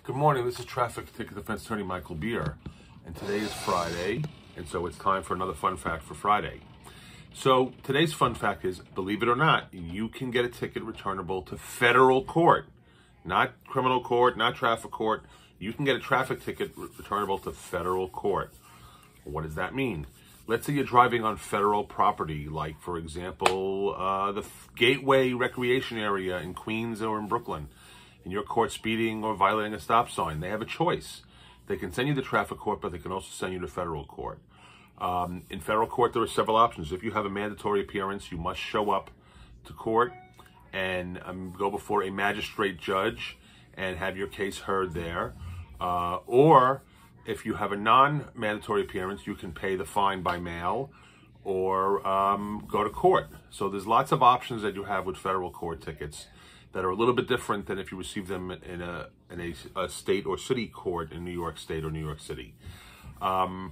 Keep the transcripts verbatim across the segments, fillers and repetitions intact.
Good morning, this is Traffic Ticket Defense Attorney Michael Beer, and today is Friday, and so it's time for another fun fact for Friday. So today's fun fact is, believe it or not, you can get a ticket returnable to federal court, not criminal court, not traffic court. You can get a traffic ticket returnable to federal court. What does that mean? Let's say you're driving on federal property, like, for example, uh, the Gateway Recreation Area in Queens or in Brooklyn, and you're caught speeding or violating a stop sign. They have a choice. They can send you to traffic court, but they can also send you to federal court. Um, in federal court, there are several options. If you have a mandatory appearance, you must show up to court and um, go before a magistrate judge and have your case heard there. Uh, or if you have a non-mandatory appearance, you can pay the fine by mail or um, go to court. So there's lots of options that you have with federal court tickets that are a little bit different than if you receive them in a in a, a state or city court in New York State or New York City. Um,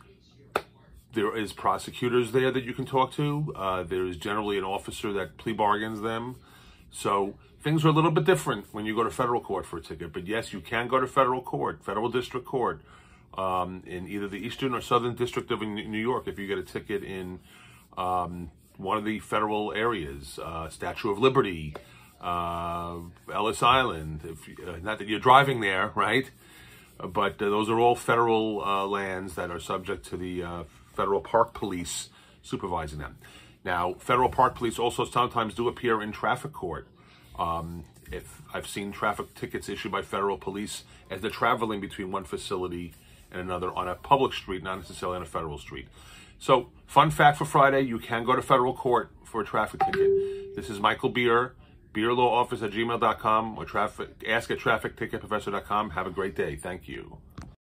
there is prosecutors there that you can talk to. Uh, there is generally an officer that plea bargains them. So things are a little bit different when you go to federal court for a ticket. But yes, you can go to federal court, federal district court, um, in either the Eastern or Southern District of New York if you get a ticket in um, one of the federal areas, uh, Statue of Liberty, uh, Ellis Island, if you, uh, not that you're driving there, right? Uh, but uh, those are all federal uh, lands that are subject to the uh, federal park police supervising them. Now, federal park police also sometimes do appear in traffic court. Um, if I've seen traffic tickets issued by federal police as they're traveling between one facility and another on a public street, not necessarily on a federal street. So, fun fact for Friday, you can go to federal court for a traffic ticket. This is Michael Beer, beerlawoffice at gmail dot com, or traffic, ask at traffic ticket professor dot com. Have a great day. Thank you.